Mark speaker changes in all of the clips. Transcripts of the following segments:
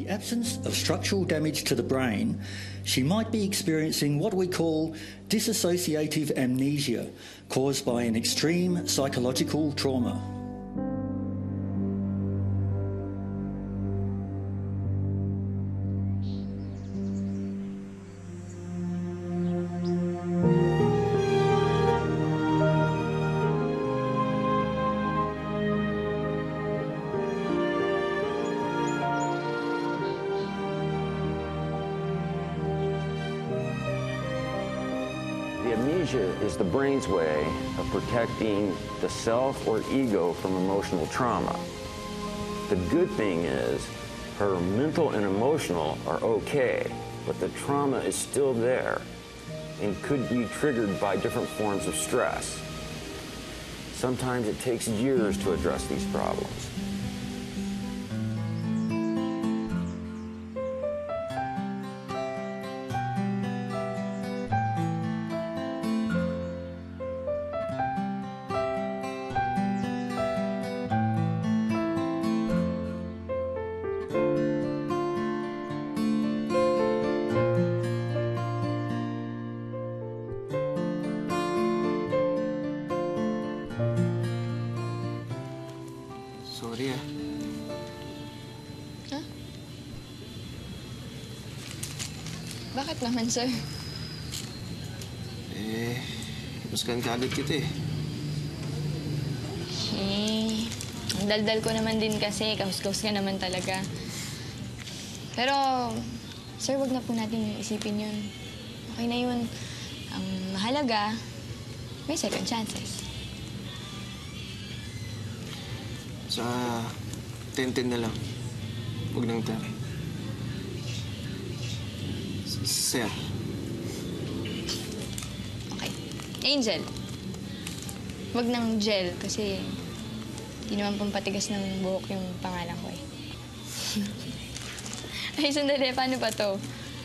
Speaker 1: the absence of structural damage to the brain, she might be experiencing what we call dissociative amnesia, caused by an extreme psychological trauma.
Speaker 2: The amnesia is the brain's way of protecting the self or ego from emotional trauma. The good thing is her mental and emotional are okay, but the trauma is still there and could be triggered by different forms of stress. Sometimes it takes years to address these problems.
Speaker 3: Sorry ah.
Speaker 4: Huh? Bakit naman, sir?
Speaker 3: Husgan ka agad kita eh.
Speaker 4: Ang daldal ko naman din kasi. Kahus-kahus ka naman talaga. Pero, sir, wag na po natin isipin yun. Okay na yun. Ang mahalaga, may second chances.
Speaker 3: Sa 10-10 na lang. Huwag nang 10. Sir.
Speaker 4: Okay. Angel. Wag ng gel kasi di naman pampatigas ng buhok yung pangalan ko eh. Ay, sandali. Paano ba to?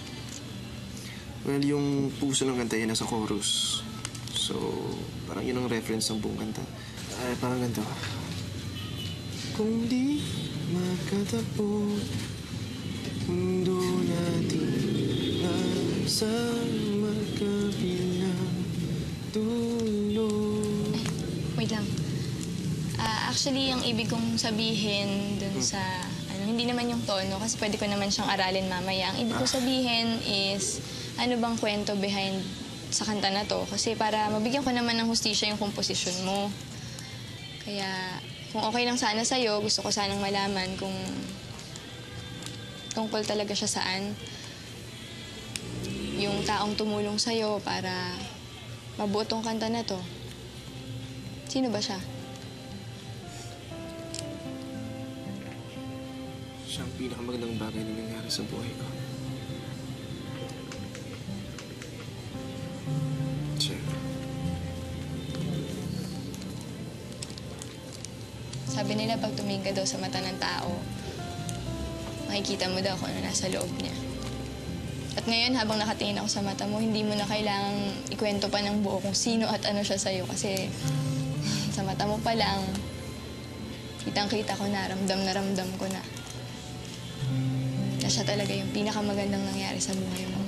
Speaker 3: Well, yung puso ng kanta yan nasa chorus. So, parang yun ang reference ng buong kanta. Parang ganito. Kung di magkatapos, mundo natin nasa magkabilang dulo.
Speaker 4: Wait lang. Actually, ang ibig kong sabihin dun sa, hindi naman yung tono kasi pwede ko naman siyang aralin mamaya. Ang ibig kong sabihin is, ano bang kwento behind sa kanta na to? Kasi para mabigyan ko naman ng hustisya yung komposisyon mo. Kaya, kung okay lang sana sa'yo, gusto ko sanang malaman kung tungkol talaga siya saan. Yung taong tumulong sa'yo para mabuo tong kanta na to. Sino ba siya?
Speaker 3: Siya ang pinakamagandang bagay na nangyari sa buhay ko. Siya.
Speaker 4: Sabi nila pag tumingin ka daw sa mata ng tao, makikita mo daw kung ano nasa loob niya. At ngayon, habang nakatingin ako sa mata mo, hindi mo na kailangang ikwento pa ng buo kung sino at ano siya sa'yo. Kasi sa mata mo pa lang, kitang-kita ko na, ramdam ko na. Na siya talaga yung pinakamagandang nangyari sa buhay mo.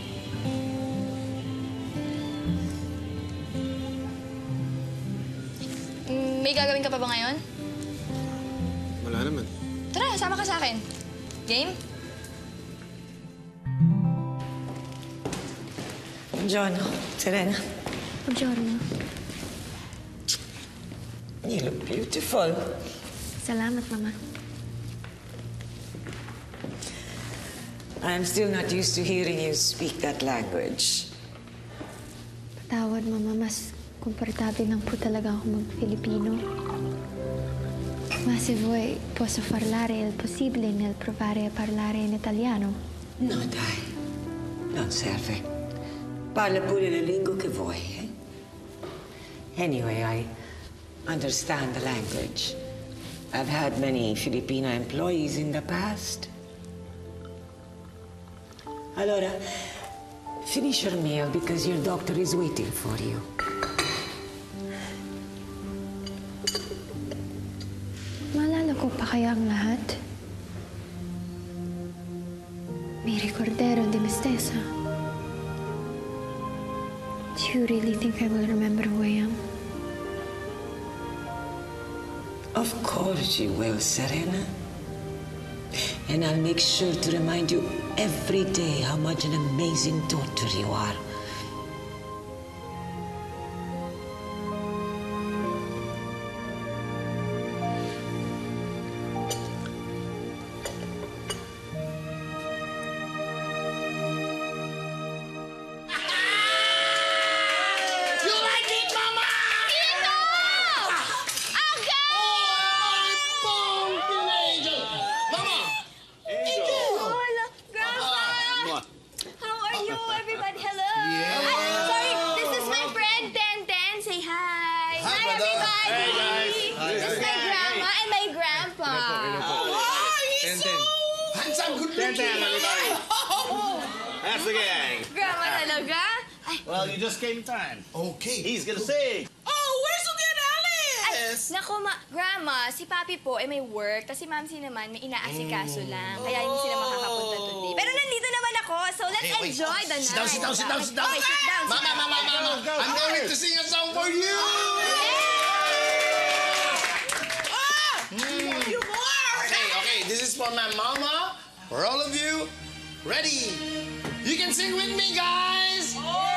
Speaker 4: May gagawin ka pa ba ngayon?
Speaker 3: Wala naman.
Speaker 4: Tara, sama ka sa akin. Game?
Speaker 5: Buongiorno, Serena.
Speaker 6: Buongiorno.
Speaker 5: You look beautiful.
Speaker 6: Salamat, Mama.
Speaker 5: I'm still not used to hearing you speak that language.
Speaker 6: Patawad, Mama. Mas komportable lang po talaga ako mag-Filipino. Ma se vuoi, posso parlare il possibile nel provare a parlare in italiano?
Speaker 5: No, dai. Non serve. Parla pure la lingua che vuoi. Anyway, I understand the language. I've had many Filipino employees in the past. Allora, finish your meal because your doctor is waiting for you.
Speaker 6: Maalala ko pa kaya ang lahat? Tessa. Do you really think I will remember who I am?
Speaker 5: Of course you will, Serena. And I'll make sure to remind you every day how much an amazing daughter you are.
Speaker 7: You like it, Mama?
Speaker 4: Tito! Agad!
Speaker 7: Oh, teenager! Mama!
Speaker 4: Hola, Grandma! How are you, everybody? Hello! Sorry, this is my friend, Ten. Say hi! Hi, everybody!
Speaker 7: Hey, guys!
Speaker 4: This is my grandma and my grandpa.
Speaker 7: Handsome, good looking!
Speaker 8: That's the gang.
Speaker 4: Grandma talaga? Ay,
Speaker 8: Well, you just came in time.
Speaker 7: Okay.
Speaker 8: He's gonna sing.
Speaker 7: Oh, where's Ugin Alice?
Speaker 4: naku, Grandma, si Papi po ay may work, tapos si Mamsi naman may inaasikaso lang. Kaya hindi sila makakapunta today. Pero nandito naman ako, so let's enjoy the night.
Speaker 7: Sit down.
Speaker 4: Okay, sit down.
Speaker 7: Mama, I'm going to sing a song for you! Okay, this is for my mama, for all of you. Ready? You can sing with me, guys!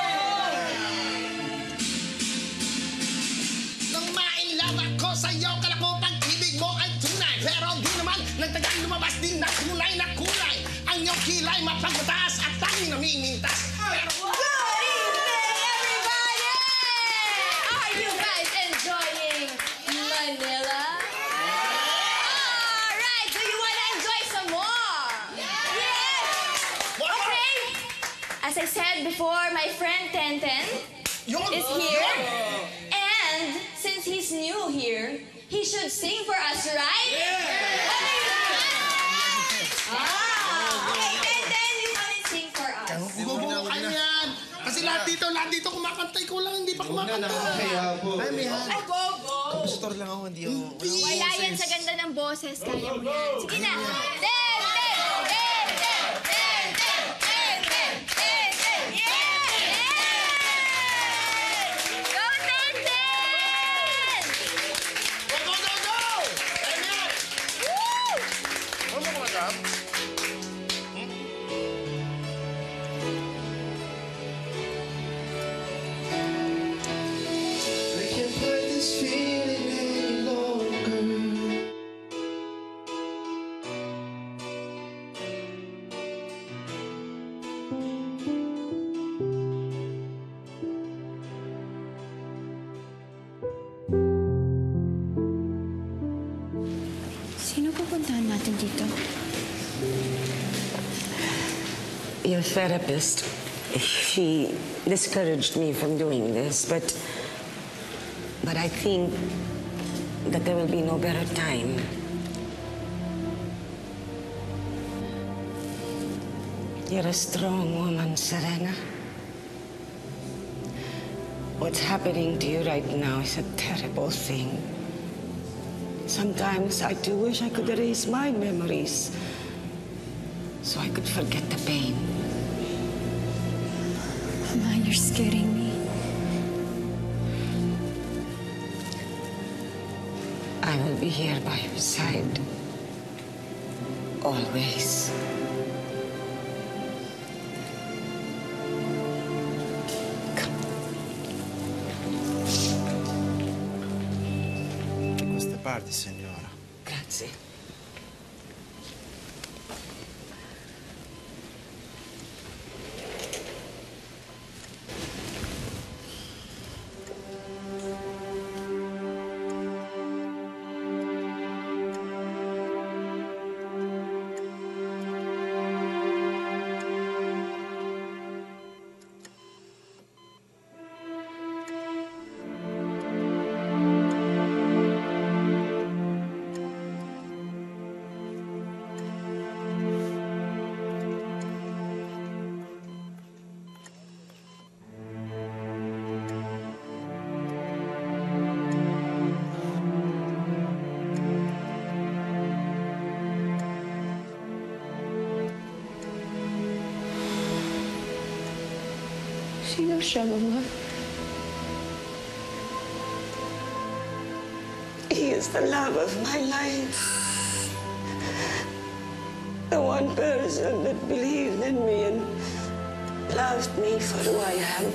Speaker 7: Nang ma-inlove ako sa'yo, kala ko pag-ibig mo ay tunay. Pero di naman, nagtagal lumabas din na tunay na kulay. Ang iyong kilay mapagmataas at tanging namimintas. Pero
Speaker 4: Good evening, everybody! Are you guys enjoying Manila? Alright, do you want to enjoy some more? Yes! Okay. As I said before, my friend Ten is here. And since he's new here, he should sing for us, right? What do you think? Okay, Ten, you come and sing for us.
Speaker 7: bubuo kayo yan. Kasi lahat dito kumakanta. Ikaw lang hindi pa kumakanta. Ay, Mihan. Kompositor lang ako, hindi ako.
Speaker 4: Wala yan sa ganda ng boses. Kaya mo yan. Sige na. Go, Ten!
Speaker 7: Go! Ay, Mihan. Ano mo mga dam? I can't fight this feeling any longer.
Speaker 6: Sino pupuntahan natin dito?
Speaker 5: Your therapist, she discouraged me from doing this, but I think that there will be no better time. You're a strong woman, Serena. What's happening to you right now is a terrible thing. Sometimes I do wish I could erase my memories so I could forget the pain.
Speaker 6: Mama, you're scaring me.
Speaker 5: I will be here by your side. Always.
Speaker 3: Queste parti, signora.
Speaker 5: Grazie. Sino siya, Mama? He is the love of my life. The one person that believed in me and loved me for who I am.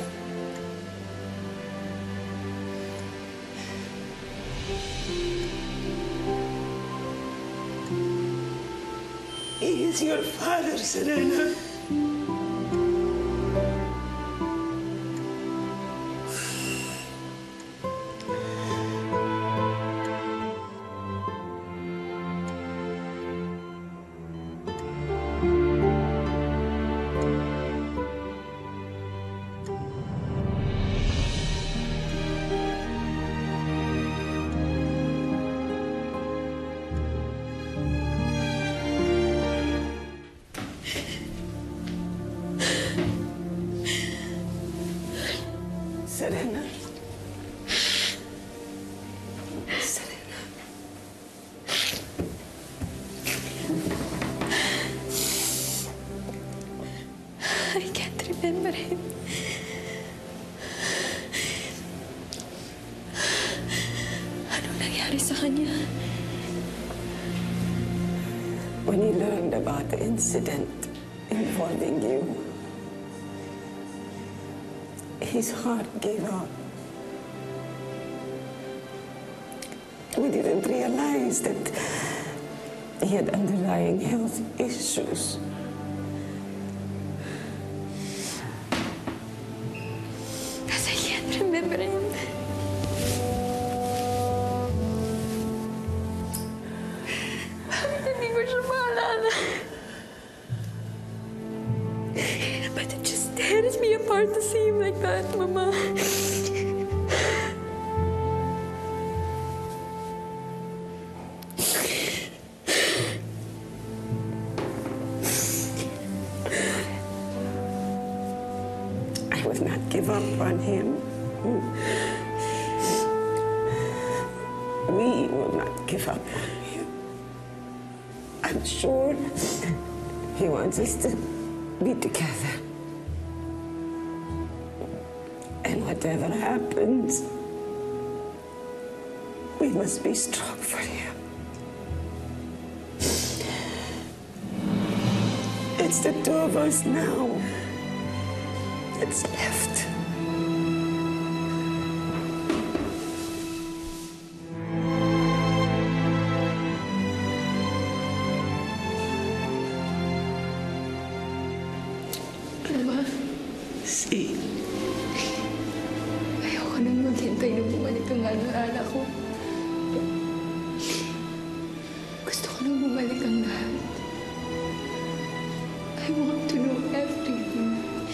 Speaker 5: He is your father, Serena. Serena. Serena.
Speaker 6: I can't remember him. Anong nangyari sa kanya?
Speaker 5: When he learned about the incident involving you, his heart gave up. We didn't realize that he had underlying health issues.
Speaker 6: Because I can't remember him. Bakit hindi ko siya maalala? But it just tears me apart to see him like that, Mama.
Speaker 5: I will not give up on him. We will not give up on him. I'm sure he wants us to be together. And whatever happens, we must be strong for him. It's the two of us now that's left.
Speaker 6: Mama,
Speaker 5: See,
Speaker 6: ayoko nang maghintay na bumalik ang alaala ko. Gusto ko nang bumalik ang lahat. I want to know everything.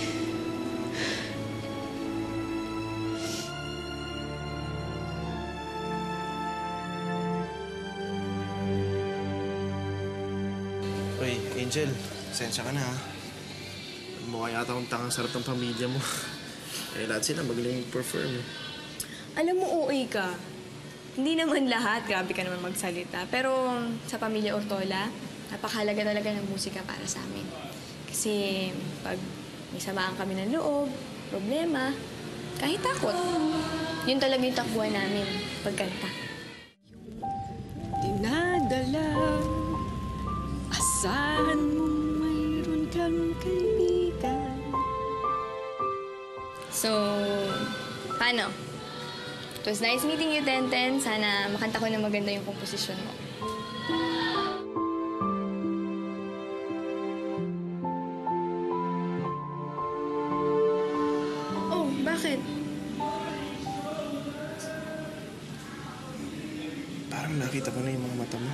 Speaker 3: Uy, Angel, sensya ka na ha. Mukha yata akong tangang sarap ng pamilya mo. Eh, lahat sila magaling perform.
Speaker 4: Alam mo, OA ka. Hindi naman lahat, grabe ka naman magsalita. Pero sa pamilya Ortola, napakahalaga talaga ng musika para sa amin. Kasi pag may samaan kami ng loob, problema, kahit takot, yun talaga yung takbuhan namin pagkanta.
Speaker 9: Dinadala, asahan mo mayroon kang kaibigan.
Speaker 4: So, paano? It was nice meeting you, Tenten. Sana makanta ko na maganda yung komposisyon mo. Oh, bakit?
Speaker 3: Parang nakita ko na yung mga mata mo.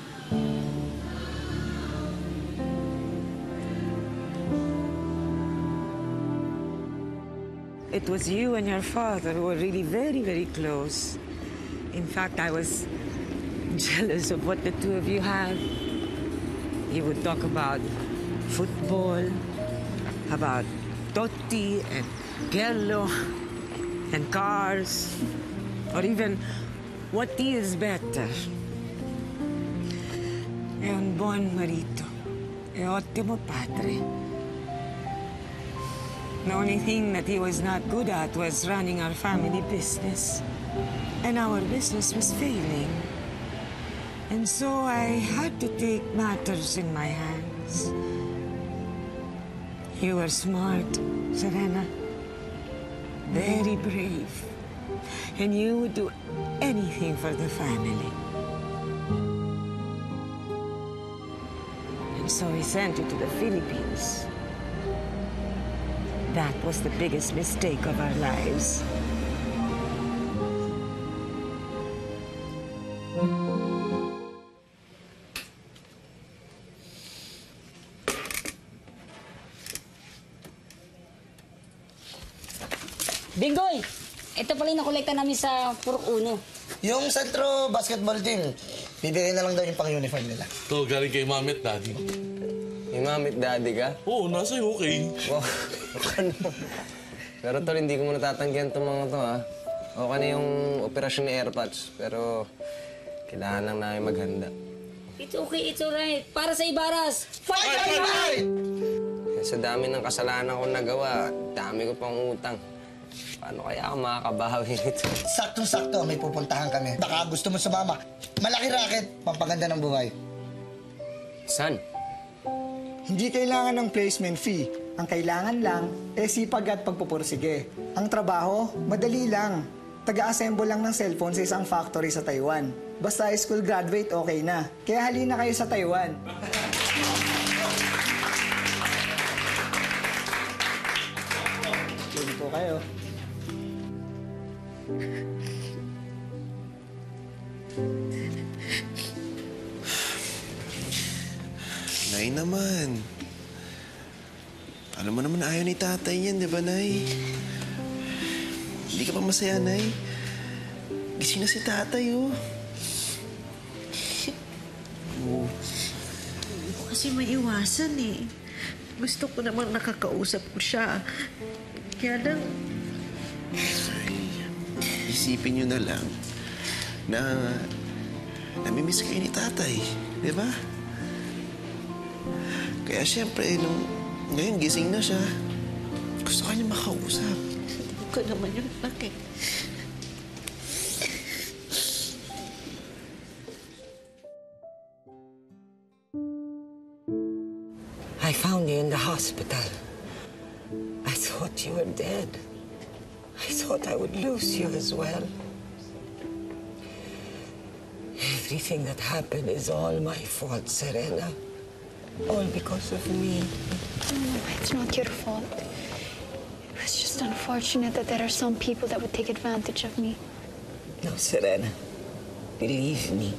Speaker 5: it was you and your father who were really very, very close. In fact, I was jealous of what the two of you had. You would talk about football, about Totti and Piello and cars, or even what is better. È un buon marito, è ottimo padre. The only thing that he was not good at was running our family business. And our business was failing. And so I had to take matters in my hands. You were smart, Serena. Very brave. And you would do anything for the family. And so he sent you to the Philippines. That was the biggest mistake of our lives.
Speaker 10: Bingoy! Ito pala yung nakolekta namin sa Purok Uno.
Speaker 11: Yung Sentro basketball team, bibigay na lang daw yung pang-uniform nila.
Speaker 12: Ito, galing kay Mami at Daddy.
Speaker 3: May Mami at Daddy ka?
Speaker 12: Oo, nasa UK.
Speaker 3: Wow, ano? Pero tol, hindi ko muna tatanggihan itong mga to, ha? Okay na yung operasyon ni AirPods, pero kailangan lang namin maghanda.
Speaker 10: It's okay, it's alright. Para sa Ibaras!
Speaker 11: Fight! Fight! Fight!
Speaker 3: Sa dami ng kasalanan kong nagawa, dami ko pang utang. Paano kaya ako makakabawi nito?
Speaker 11: Saktong-sakto, may pupuntahan kami. Baka gusto mo sumama. Malaki racket, pampaganda ng buhay.
Speaker 3: San?
Speaker 13: Hindi kailangan ng placement fee. Ang kailangan lang, sipag at pagpupursige. Ang trabaho, madali lang. Taga-assemble lang ng cellphone sa isang factory sa Taiwan. Basta high school graduate, okay na. Kaya halina kayo sa Taiwan. Yun po kayo.
Speaker 3: Nay naman. Alam mo naman ayaw ni tatay yan, di ba, Nay? Hindi ka pa masaya, Nay? Gising na si tatay, oh.
Speaker 9: Hindi ko kasi maiwasan eh. Gusto ko namang nakakausap ko siya. Kaya lang...
Speaker 3: Isipin nyo na lang na namimiss kayo ni tatay, di ba? Kaya siyempre, ngayon gising na siya, gusto ka niya makausap.
Speaker 9: Hindi ko naman yung laki.
Speaker 5: I found you in the hospital. I thought you were dead. I thought I would lose you as well. Everything that happened is all my fault, Serena. All because of me.
Speaker 6: No, it's not your fault. It was just unfortunate that there are some people that would take advantage of me.
Speaker 5: No, Serena. Believe me.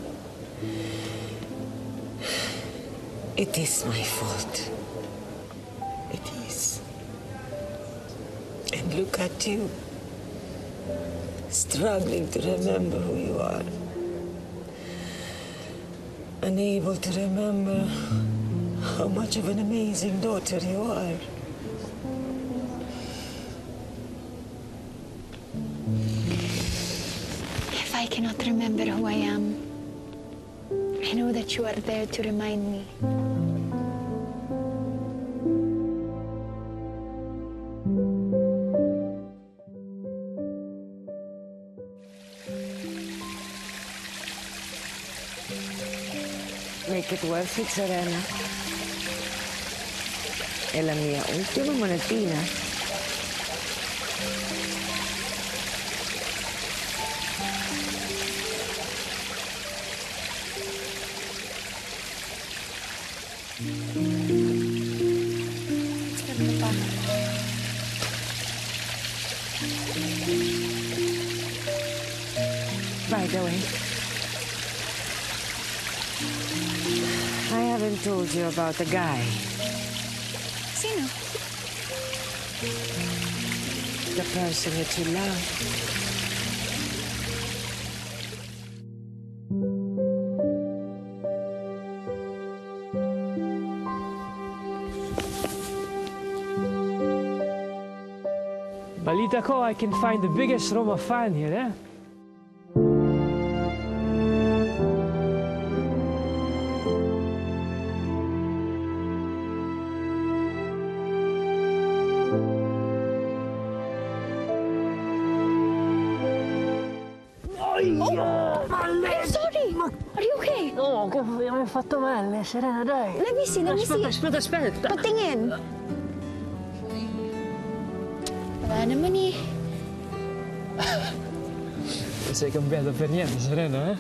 Speaker 5: It is my fault. It is. And look at you. Struggling to remember who you are. Unable to remember how much of an amazing daughter you are.
Speaker 6: If I cannot remember who I am, I know that you are there to remind me.
Speaker 5: Make it worth it, Serena. È la mia ultima monetina. By the way, I haven't told you about the guy.
Speaker 6: Sino?
Speaker 5: The person that you love.
Speaker 14: Balita ko, I can find the biggest Roma fan here, eh?
Speaker 6: Are you okay?
Speaker 14: No, che mi hai fatto male, Serena, dai.
Speaker 6: Let me see.
Speaker 14: Aspetta.
Speaker 6: Patingin. Wala naman eh.
Speaker 14: Non sei cambiato per niente, Serena, eh?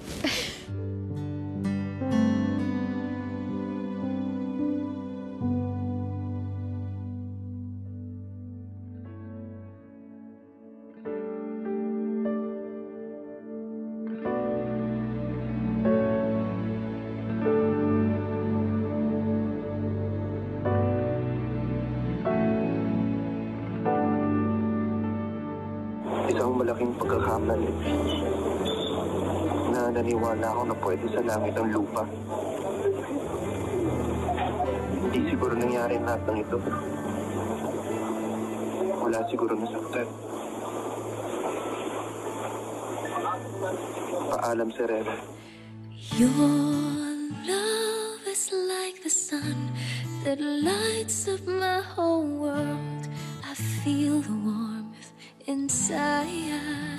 Speaker 3: Isang malaking pagkakamali na naniwala ako na pwede sa langit ang lupa. Hindi siguro nangyari lahat ng ito. Wala siguro nasaktan. Paalam, Serena.
Speaker 15: Your love is like the sun that lights up my whole world. I feel the warmth inside.